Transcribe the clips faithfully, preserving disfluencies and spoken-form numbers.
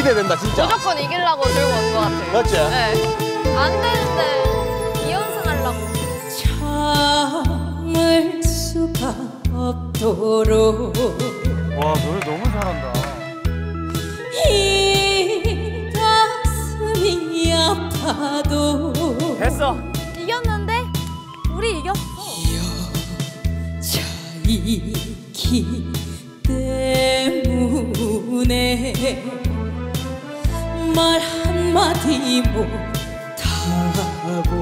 기대된다 진짜. 무조건 이기려고 들고 온 것 같아요. 그렇지? 네. 안 되는데 이연승 하려고. 참을 수가 없도록. 와 노래 너무 잘한다. 이 가슴이 아파도 됐어. 이겼는데 우리 이겼어. 여자이기 때문에 말 한마디 못하고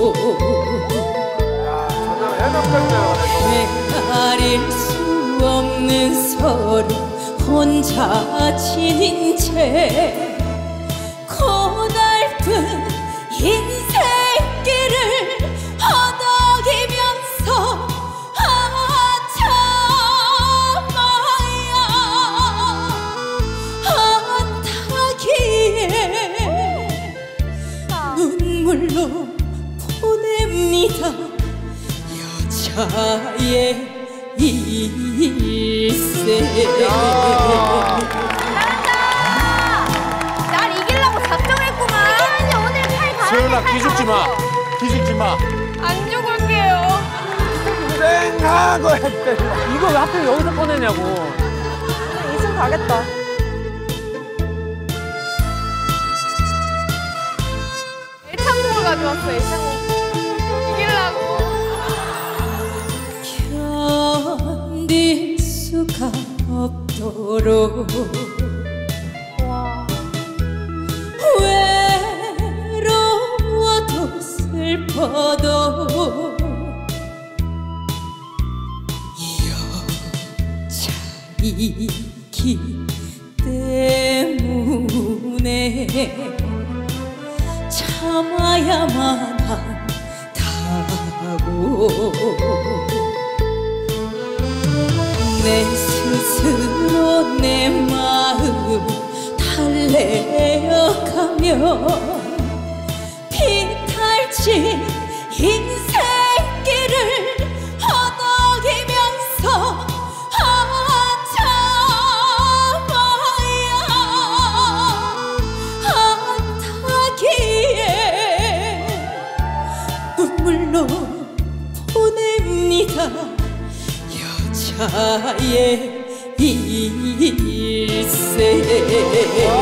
헤아릴 수 없는 서로 혼자 지닌 채 고달픈 인생길을 허덕이면서 눈물로 보냅니다. 여자의 일생. 잘한다. 날 이기려고 작정했구만. 이기는데 오늘 팔 가라앉게. 세연아 기죽지 마. 기죽지 마. 안 죽을게요. 땡하고 했대. 이거 왜 하필 여기서 꺼내냐고. 이승 가겠다. 일창공을 가져왔어. 일창공. 이기려고. 견딜 수가 없도록 와. 외로워도 슬퍼도 여자이기 때문에 참아야만 한다고 내 스스로 내 마음 달래어가며 비탈진 인생길을 허덕이면서 눈물로 보냅니다. 여자의 일생.